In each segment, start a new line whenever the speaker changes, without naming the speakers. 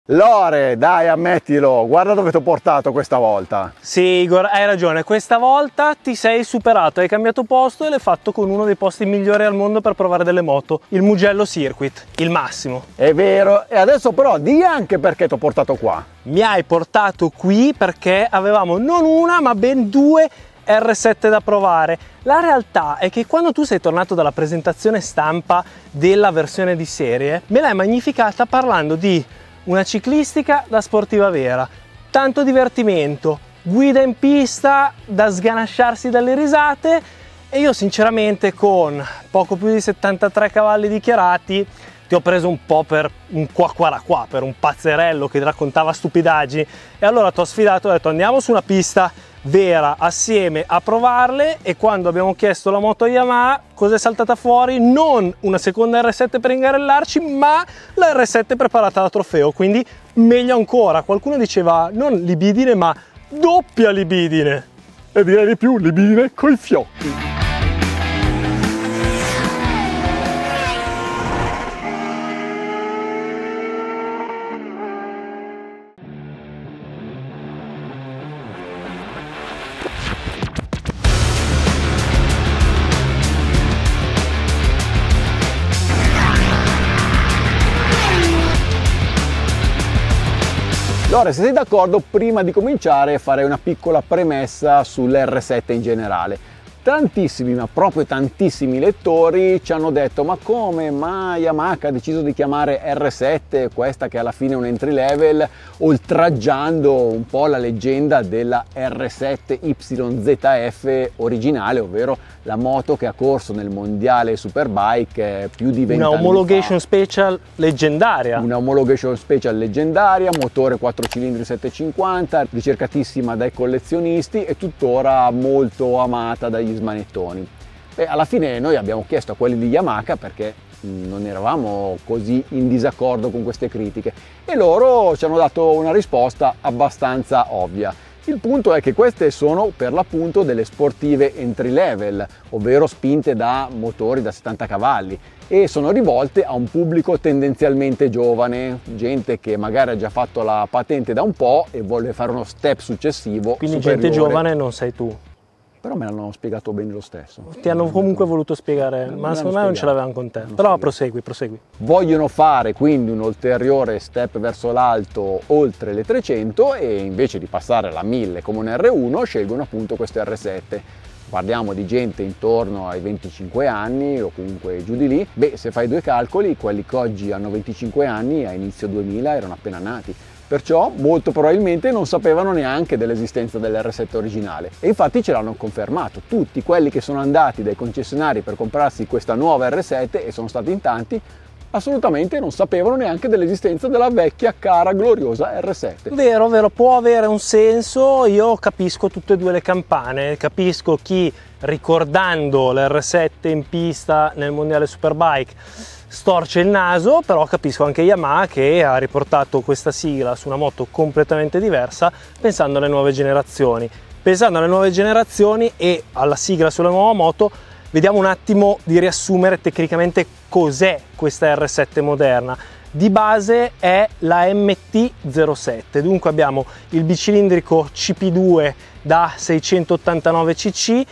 Lore, dai, ammettilo, guarda dove ti ho portato questa volta.
Sì, Igor, hai ragione, questa volta ti sei superato, hai cambiato posto e l'hai fatto con uno dei posti migliori al mondo per provare delle moto, il Mugello Circuit, il massimo.
È vero, e adesso però di anche perché ti ho portato qua.
Mi hai portato qui perché avevamo non una ma ben due R7 da provare. La realtà è che quando tu sei tornato dalla presentazione stampa della versione di serie, me l'hai magnificata parlando di una ciclistica da sportiva vera, tanto divertimento, guida in pista da sganasciarsi dalle risate, e io sinceramente con poco più di 73 cavalli dichiarati ti ho preso un po' per un qua, per un pazzerello che raccontava stupidaggini, e allora ti ho sfidato e ho detto andiamo su una pista vera assieme a provarle. E quando abbiamo chiesto la moto Yamaha, cosa è saltata fuori? Non una seconda R7 per ingarellarci, ma la R7 preparata da trofeo, quindi meglio ancora. Qualcuno diceva non libidine ma doppia libidine,
E direi di più, libidine coi fiocchi. Allora, se sei d'accordo, prima di cominciare farei una piccola premessa sull'R7 in generale. Tantissimi, ma proprio tantissimi lettori ci hanno detto ma come mai Yamaha ha deciso di chiamare R7 questa che alla fine è un entry level, oltraggiando un po' la leggenda della R7 YZF originale, ovvero la moto che ha corso nel mondiale Superbike più di 20 anni fa.
Una homologation special leggendaria.
Una homologation special leggendaria, motore 4 cilindri 750, ricercatissima dai collezionisti e tuttora molto amata dagli smanettoni. E alla fine noi abbiamo chiesto a quelli di Yamaha perché non eravamo così in disaccordo con queste critiche e loro ci hanno dato una risposta abbastanza ovvia. Il punto è che queste sono per l'appunto delle sportive entry level, ovvero spinte da motori da 70 cavalli e sono rivolte a un pubblico tendenzialmente giovane, gente che magari ha già fatto la patente da un po' e vuole fare uno step successivo.
Quindi
superiore.
gente giovane non sei tu.
Però me l'hanno spiegato bene lo stesso.
Ti hanno comunque voluto spiegare, ma secondo me non ce l'avevano con te. Però prosegui.
Vogliono fare quindi un ulteriore step verso l'alto oltre le 300 e invece di passare alla 1000 come un R1 scelgono appunto questo R7. Parliamo di gente intorno ai 25 anni o comunque giù di lì. Beh, se fai due calcoli, quelli che oggi hanno 25 anni a inizio 2000 erano appena nati. Perciò molto probabilmente non sapevano neanche dell'esistenza dell'R7 originale e infatti ce l'hanno confermato. Tutti quelli che sono andati dai concessionari per comprarsi questa nuova R7, e sono stati in tanti, assolutamente non sapevano neanche dell'esistenza della vecchia cara gloriosa R7.
Vero, può avere un senso. Io capisco tutte e due le campane, capisco chi ricordando l'R7 in pista nel mondiale Superbike storce il naso, però capisco anche Yamaha che ha riportato questa sigla su una moto completamente diversa pensando alle nuove generazioni. Pensando alle nuove generazioni e alla sigla sulla nuova moto, vediamo un attimo di riassumere tecnicamente cos'è questa R7 moderna. Di base è la MT-07, dunque abbiamo il bicilindrico CP2 da 689 cc,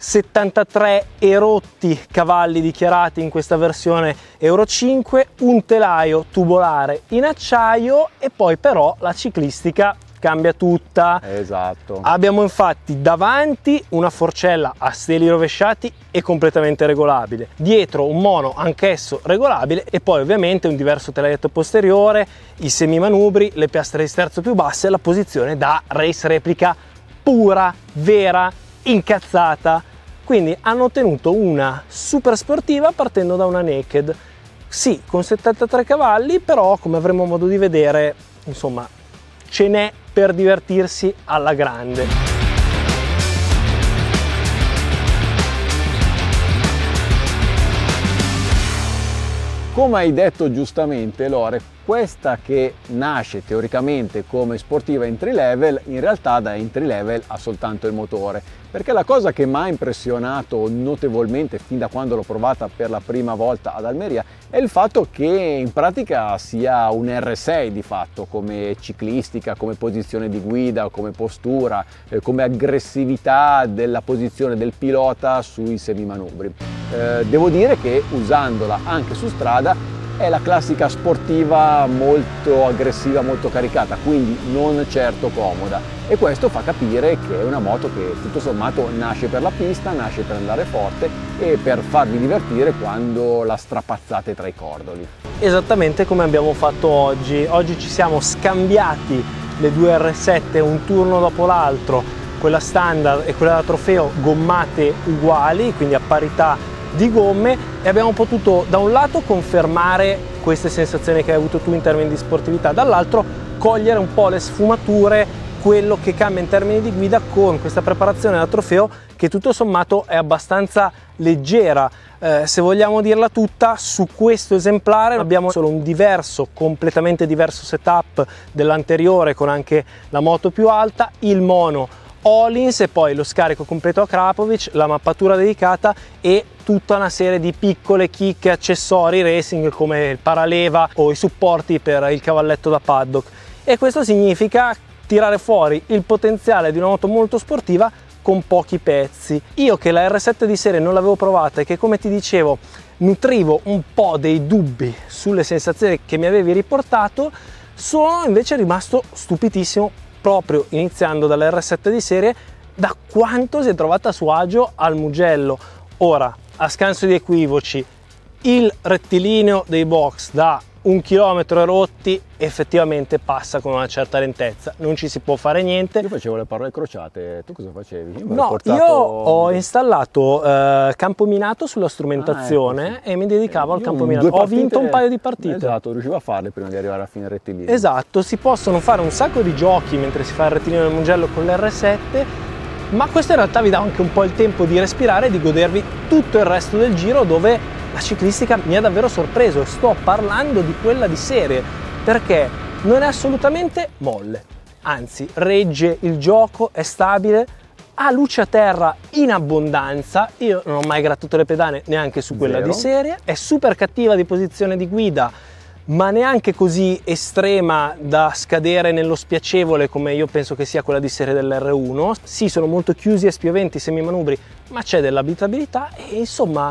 73 erotti cavalli dichiarati in questa versione Euro 5, un telaio tubolare in acciaio e poi però la ciclistica cambia tutta.
Esatto.
Abbiamo infatti davanti una forcella a steli rovesciati e completamente regolabile, dietro un mono anch'esso regolabile e poi ovviamente un diverso telaietto posteriore, i semimanubri, le piastre di sterzo più basse e la posizione da race replica pura, vera, incazzata. Quindi hanno ottenuto una super sportiva partendo da una naked, sì, con 73 cavalli, però come avremo modo di vedere, insomma, ce n'è per divertirsi alla grande.
Come hai detto giustamente, Lore, questa che nasce teoricamente come sportiva entry level, in realtà da entry level ha soltanto il motore. perché la cosa che mi ha impressionato notevolmente fin da quando l'ho provata per la prima volta ad Almeria è il fatto che in pratica sia un R6 di fatto, come ciclistica, come posizione di guida, come postura, come aggressività della posizione del pilota sui semimanubri. Devo dire che usandola anche su strada è la classica sportiva molto aggressiva, molto caricata, quindi non certo comoda, e questo fa capire che è una moto che tutto sommato nasce per la pista, nasce per andare forte e per farvi divertire quando la strapazzate tra i cordoli.
Esattamente come abbiamo fatto oggi. Oggi ci siamo scambiati le due R7 un turno dopo l'altro, quella standard e quella da trofeo gommate uguali, quindi a parità di gomme, e abbiamo potuto da un lato confermare queste sensazioni che hai avuto tu in termini di sportività, dall'altro cogliere un po' le sfumature, quello che cambia in termini di guida con questa preparazione da trofeo che tutto sommato è abbastanza leggera. Se vogliamo dirla tutta, su questo esemplare abbiamo solo un completamente diverso setup dell'anteriore, con anche la moto più alta, il mono Öhlins e poi lo scarico completo a Krapovic, la mappatura dedicata e tutta una serie di piccole chicche, accessori racing come il paraleva o i supporti per il cavalletto da paddock, e questo significa tirare fuori il potenziale di una moto molto sportiva con pochi pezzi. Io che la R7 di serie non l'avevo provata e che, come ti dicevo, nutrivo un po' dei dubbi sulle sensazioni che mi avevi riportato, sono invece rimasto stupitissimo proprio iniziando dalla R7 di serie da quanto si è trovata a suo agio al Mugello. Ora, a scanso di equivoci, il rettilineo dei box da 1 chilometro e rotti effettivamente passa con una certa lentezza, non ci si può fare niente.
Io facevo le parole crociate, tu cosa facevi?
Io ho installato campo minato sulla strumentazione e mi dedicavo al campo minato. Ho vinto un paio di partite.
Esatto, riuscivo a farle prima di arrivare a fine rettilineo.
Esatto, si possono fare un sacco di giochi mentre si fa il rettilineo del Mugello con l'R7, ma questo in realtà vi dà anche un po' il tempo di respirare e di godervi tutto il resto del giro, dove la ciclistica mi ha davvero sorpreso, e sto parlando di quella di serie, perché non è assolutamente molle, anzi regge il gioco, è stabile, ha luce a terra in abbondanza, io non ho mai grattato le pedane neanche su quella di serie, è super cattiva di posizione di guida, ma neanche così estrema da scadere nello spiacevole come io penso che sia quella di serie dell'R1. Sì, sono molto chiusi e spioventi i semimanubri, ma c'è dell'abitabilità e insomma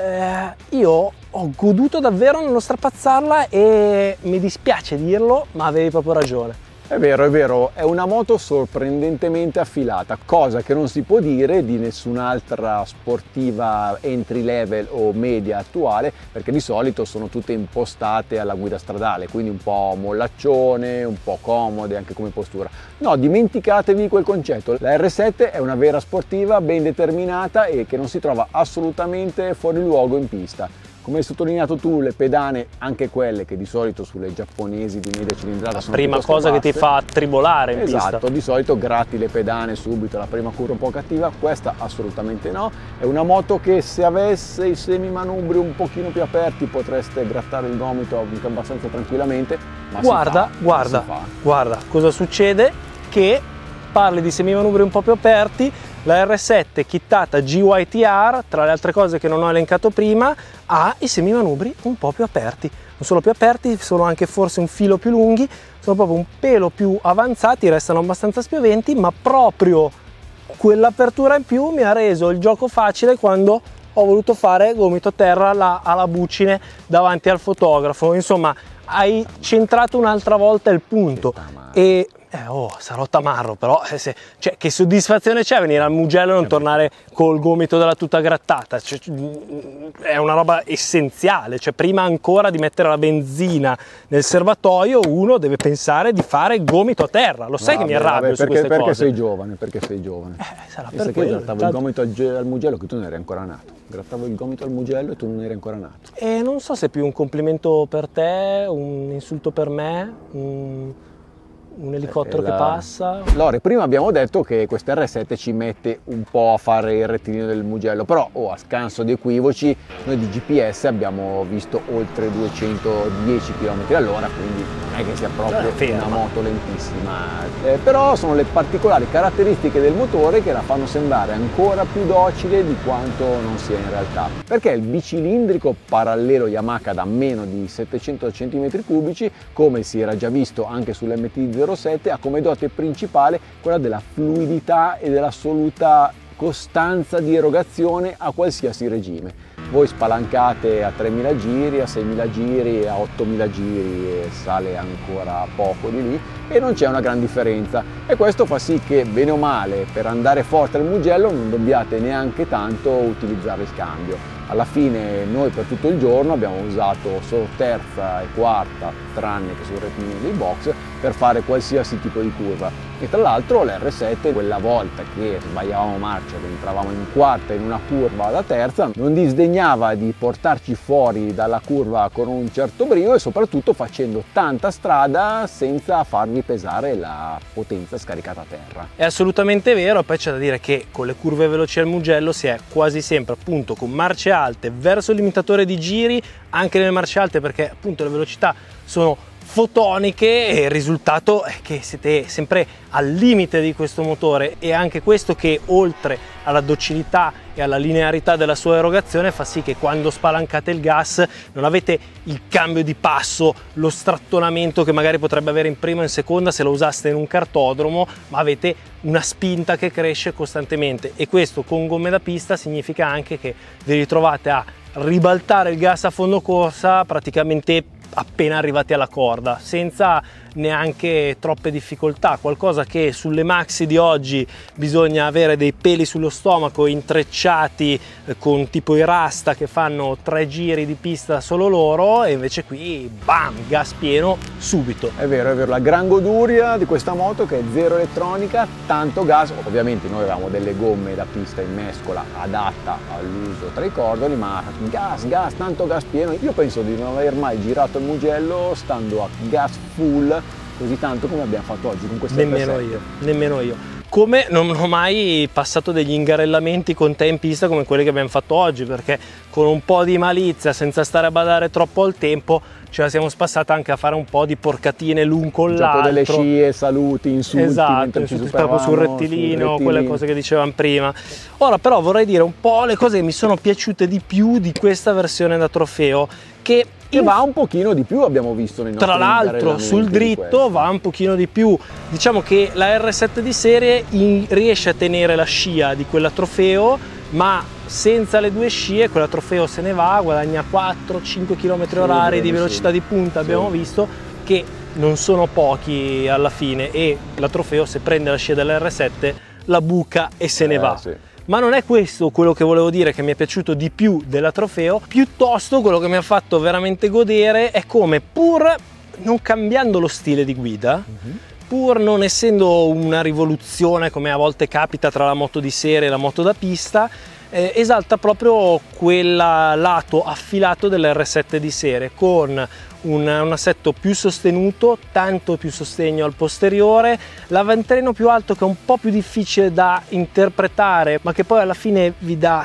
io ho goduto davvero nello strapazzarla e mi dispiace dirlo, ma avevi proprio ragione.
È vero, è una moto sorprendentemente affilata, cosa che non si può dire di nessun'altra sportiva entry level o media attuale, perché di solito sono tutte impostate alla guida stradale, quindi un po' mollaccione, un po' comode anche come postura. No, dimenticatevi quel concetto, la R7 è una vera sportiva ben determinata e che non si trova assolutamente fuori luogo in pista. Come hai sottolineato tu, le pedane, anche quelle che di solito sulle giapponesi di media cilindrata sono
prima cosa
basse,
che ti fa tribolare in pista.
Esatto, di solito gratti le pedane subito, la prima curva un po' cattiva, questa assolutamente no. È una moto che se avesse i semimanubri un pochino più aperti potreste grattare il gomito anche abbastanza tranquillamente, ma guarda
cosa succede, che parli di semimanubri un po' più aperti. La R7 kittata GYTR, tra le altre cose che non ho elencato prima, ha i semimanubri un po' più aperti. Non solo più aperti, sono anche forse un filo più lunghi, sono proprio un pelo più avanzati, restano abbastanza spioventi, ma proprio quell'apertura in più mi ha reso il gioco facile quando ho voluto fare gomito a terra alla bucine davanti al fotografo. Insomma, hai centrato un'altra volta il punto. E sarò tamarro, però cioè, che soddisfazione c'è venire al Mugello e non tornare col gomito della tuta grattata, cioè, è una roba essenziale, cioè prima ancora di mettere la benzina nel serbatoio uno deve pensare di fare gomito a terra, lo sai che mi arrabbio su queste
perché
cose.
Perché sei giovane.
Sarà
Pensa
per
che
quello,
io grattavo il gomito al Mugello che tu non eri ancora nato. Grattavo il gomito al Mugello e tu non eri ancora nato.
E non so se è più un complimento per te, un insulto per me, un elicottero che passa.
Lore, prima abbiamo detto che questa R7 ci mette un po' a fare il rettilineo del Mugello, però a scanso di equivoci noi di GPS abbiamo visto oltre 210 km all'ora, quindi è che sia proprio una moto lentissima, però sono le particolari caratteristiche del motore che la fanno sembrare ancora più docile di quanto non sia in realtà, perché il bicilindrico parallelo Yamaha da meno di 700 cm3, come si era già visto anche sull'MT-07, ha come dote principale quella della fluidità e dell'assoluta costanza di erogazione a qualsiasi regime. Voi spalancate a 3000 giri, a 6000 giri, a 8000 giri e sale ancora poco di lì e non c'è una gran differenza, e questo fa sì che bene o male per andare forte al Mugello non dobbiate neanche tanto utilizzare il cambio. Alla fine noi per tutto il giorno abbiamo usato solo terza e quarta, tranne che sul rettilineo dei box, per fare qualsiasi tipo di curva. E tra l'altro l'R7, quella volta che sbagliavamo marcia, che entravamo in quarta in una curva alla terza, non disdegnava di portarci fuori dalla curva con un certo brio e soprattutto facendo tanta strada senza farvi pesare la potenza scaricata a terra.
È assolutamente vero, poi c'è da dire che con le curve veloci al Mugello si è quasi sempre appunto con marce alte verso il limitatore di giri, anche nelle marce alte, perché appunto le velocità sono fotoniche e il risultato è che siete sempre al limite di questo motore, e anche questo che oltre alla docilità e alla linearità della sua erogazione fa sì che quando spalancate il gas non avete il cambio di passo, lo strattonamento che magari potrebbe avere in prima o in seconda se lo usaste in un cartodromo, ma avete una spinta che cresce costantemente, e questo con gomme da pista significa anche che vi ritrovate a ribaltare il gas a fondo corsa praticamente appena arrivati alla corda, senza neanche troppe difficoltà, qualcosa che sulle maxi di oggi bisogna avere dei peli sullo stomaco intrecciati con tipo i Rasta che fanno 3 giri di pista solo loro, e invece qui bam, gas pieno subito.
È vero, la gran goduria di questa moto che è zero elettronica, tanto gas. Ovviamente noi avevamo delle gomme da pista in mescola adatta all'uso tra i cordoli, ma gas, tanto gas pieno. Io penso di non aver mai girato il Mugello stando a gas full così tanto come abbiamo fatto oggi con questa
nemmeno io. Come non ho mai passato degli ingarellamenti con te in pista come quelli che abbiamo fatto oggi, perché con un po' di malizia, senza stare a badare troppo al tempo, ce la siamo spassata anche a fare un po' di porcatine l'un con l'altro.
Delle scie, saluti, insulti,
esatto, proprio sul rettilineo, quelle cose che dicevamo prima. Ora però vorrei dire un po' le cose che mi sono piaciute di più di questa versione da trofeo, che
va un pochino di più, abbiamo visto nei nostri
tra l'altro sul dritto va un pochino di più. Diciamo che la R7 di serie riesce a tenere la scia di quella trofeo, ma senza le due scie quella trofeo se ne va, guadagna 4-5 km/h di velocità di punta, abbiamo visto, che non sono pochi alla fine, e la trofeo se prende la scia della R7 la buca e se ne va. Ma non è questo quello che volevo dire che mi è piaciuto di più della trofeo, piuttosto quello che mi ha fatto veramente godere è come, pur non cambiando lo stile di guida, pur non essendo una rivoluzione come a volte capita tra la moto di serie e la moto da pista, esalta proprio quel lato affilato dell'R7 di serie, con un assetto più sostenuto, tanto più sostegno al posteriore, l'avantreno più alto che è un po' più difficile da interpretare, ma che poi alla fine vi dà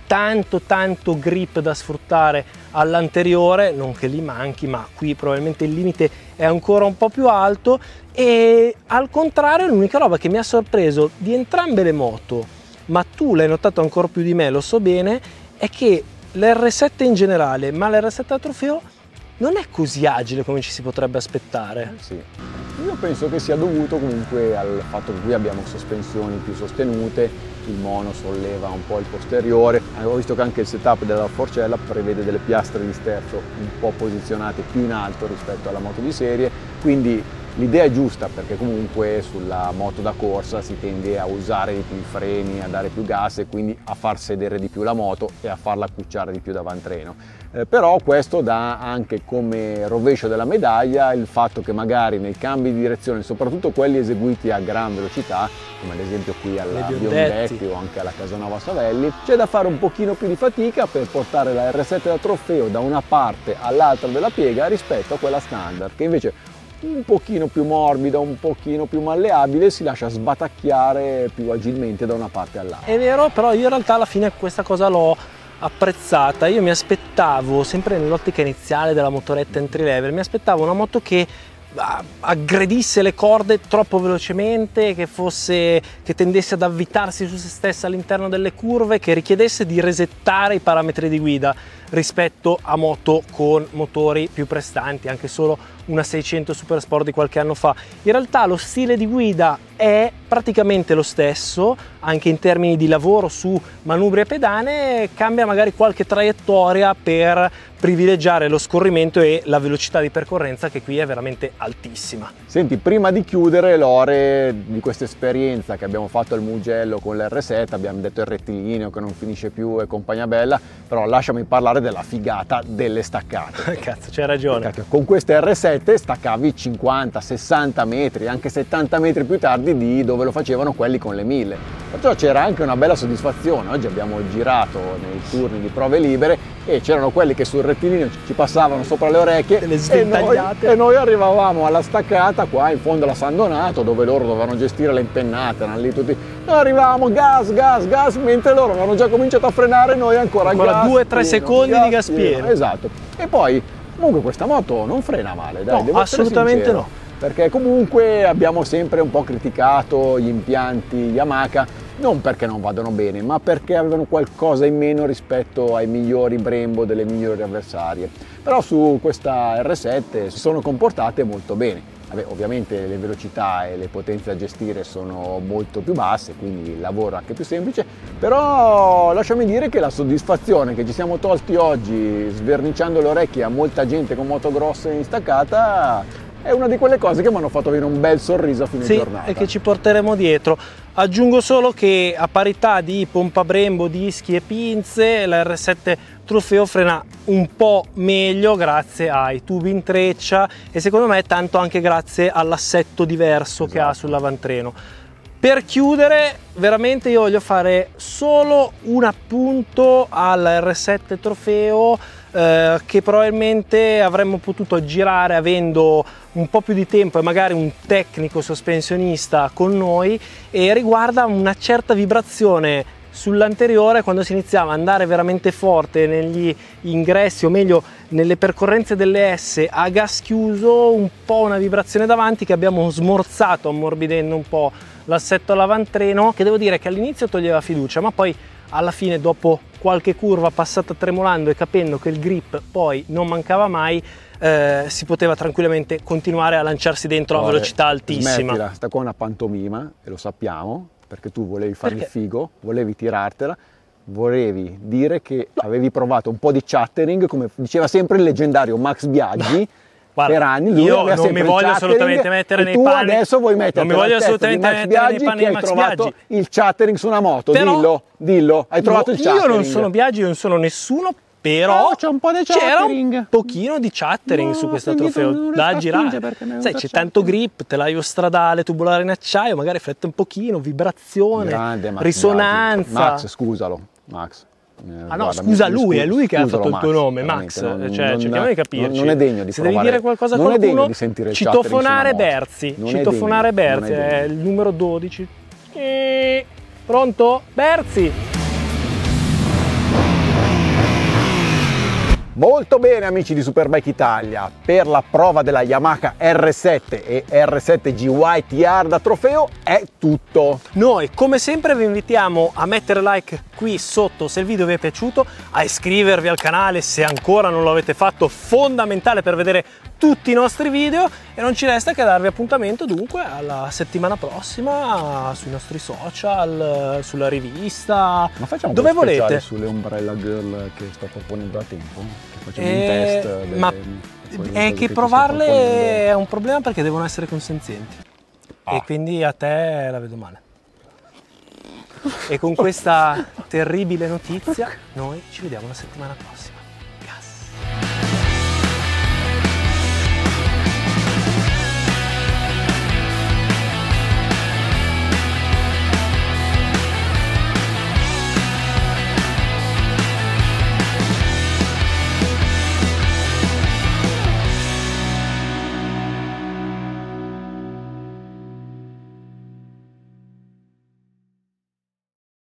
tanto grip da sfruttare all'anteriore, non che li manchi, ma qui probabilmente il limite è ancora un po' più alto. E al contrario, l'unica roba che mi ha sorpreso di entrambe le moto, ma tu l'hai notato ancora più di me, lo so bene, è che l'R7 in generale, ma l'R7 da trofeo, non è così agile come ci si potrebbe aspettare.
Sì. Io penso che sia dovuto comunque al fatto che qui abbiamo sospensioni più sostenute, il mono solleva un po' il posteriore. Avevo visto che anche il setup della Forcella prevede delle piastre di sterzo un po' posizionate più in alto rispetto alla moto di serie, quindi l'idea è giusta, perché comunque sulla moto da corsa si tende a usare di più i freni, a dare più gas e quindi a far sedere di più la moto e a farla cucciare di più davantreno. Però questo dà anche come rovescio della medaglia il fatto che magari nei cambi di direzione, soprattutto quelli eseguiti a gran velocità, come ad esempio qui alla Biondetti o anche alla Casanova Savelli, c'è da fare un pochino più di fatica per portare la R7 da trofeo da una parte all'altra della piega rispetto a quella standard, che invece un pochino più morbida, un pochino più malleabile, si lascia sbatacchiare più agilmente da una parte all'altra.
È vero, però io in realtà alla fine questa cosa l'ho apprezzata. Io mi aspettavo, sempre nell'ottica iniziale della motoretta entry level, mi aspettavo una moto che aggredisse le corde troppo velocemente, che tendesse ad avvitarsi su se stessa all'interno delle curve, che richiedesse di resettare i parametri di guida rispetto a moto con motori più prestanti, anche solo una 600 Super Sport di qualche anno fa. In realtà lo stile di guida è praticamente lo stesso, anche in termini di lavoro su manubri e pedane, cambia magari qualche traiettoria per privilegiare lo scorrimento e la velocità di percorrenza, che qui è veramente altissima.
Senti, prima di chiudere, Lore, di questa esperienza che abbiamo fatto al Mugello con l'R7, abbiamo detto il rettilineo che non finisce più e compagnia bella, però lasciami parlare della figata delle staccate.
Cazzo, c'hai ragione.
Perché con queste R7 staccavi 50, 60 metri, anche 70 metri più tardi di dove lo facevano quelli con le 1000. Perciò c'era anche una bella soddisfazione. Oggi abbiamo girato nei turni di prove libere e c'erano quelli che sul rettilineo ci passavano sopra le orecchie e noi arrivavamo alla staccata qua in fondo alla San Donato, dove loro dovevano gestire le impennate, erano lì tutti, noi arrivavamo gas, gas, gas, mentre loro avevano già cominciato a frenare, noi ancora gas
2-3 secondi di gas pieno.
Esatto. E poi comunque questa moto non frena male, dai,
no, assolutamente no,
perché comunque abbiamo sempre un po' criticato gli impianti Yamaha, non perché non vadano bene, ma perché avevano qualcosa in meno rispetto ai migliori Brembo delle migliori avversarie. Però su questa R7 si sono comportate molto bene. Vabbè, ovviamente le velocità e le potenze da gestire sono molto più basse, quindi il lavoro è anche più semplice, però lasciami dire che la soddisfazione che ci siamo tolti oggi sverniciando le orecchie a molta gente con moto grosse in staccata è una di quelle cose che mi hanno fatto avere un bel sorriso a fine giornata.
E che ci porteremo dietro. Aggiungo solo che a parità di pompa Brembo, dischi e pinze, la R7 Trofeo frena un po' meglio grazie ai tubi in treccia e secondo me tanto anche grazie all'assetto diverso che ha sull'avantreno. Per chiudere, veramente io voglio fare solo un appunto alla R7 Trofeo che probabilmente avremmo potuto girare avendo un po' più di tempo e magari un tecnico sospensionista con noi, e riguarda una certa vibrazione sull'anteriore quando si iniziava ad andare veramente forte negli ingressi, o meglio nelle percorrenze delle S a gas chiuso, un po' una vibrazione davanti che abbiamo smorzato ammorbidendo un po' l'assetto all'avantreno, che devo dire che all'inizio toglieva fiducia, ma poi alla fine, dopo qualche curva passata tremolando e capendo che il grip poi non mancava mai, si poteva tranquillamente continuare a lanciarsi dentro a velocità altissima.
Smettila, sta qua una pantomima e lo sappiamo, perché tu volevi fare il figo, volevi tirartela, volevi dire che avevi provato un po' di chattering, come diceva sempre il leggendario Max Biaggi.
Guarda,
per anni lui
io non mi voglio assolutamente mettere nei panni.
Adesso vuoi mettere
non mi voglio assolutamente mettere nei panni di Max Biaggi.
Il chattering su una moto,
però,
dillo, hai trovato il chattering.
Io non sono Biaggi, non sono nessuno, però
c'è un po' di chattering.
C'era un pochino di chattering su questo trofeo da girare. Sai, c'è tanto grip, telaio stradale, tubolare in acciaio, magari flette un pochino, vibrazione,
grande,
risonanza.
Max, scusalo, Max.
Ah no, guarda, scusa lui, è lui che ha fatto il tuo nome, Max, cerchiamo di capirci.
Non è degno di
se devi dire qualcosa a qualcuno, citofonare Berzi, citofonare Berzi, è il numero 12. Pronto? Berzi!
Molto bene amici di Superbike Italia, per la prova della Yamaha R7 e R7 GY TR da trofeo è tutto.
Noi come sempre vi invitiamo a mettere like qui sotto se il video vi è piaciuto, a iscrivervi al canale se ancora non lo avete fatto, fondamentale per vedere tutti i nostri video, e non ci resta che darvi appuntamento dunque alla settimana prossima sui nostri social, sulla rivista,
ma facciamo
dove volete,
sulle Umbrella Girl che sto proponendo da tempo, che facciamo un test
ma è che provarle è un problema perché devono essere consenzienti e quindi a te la vedo male. E con questa terribile notizia noi ci vediamo la settimana prossima.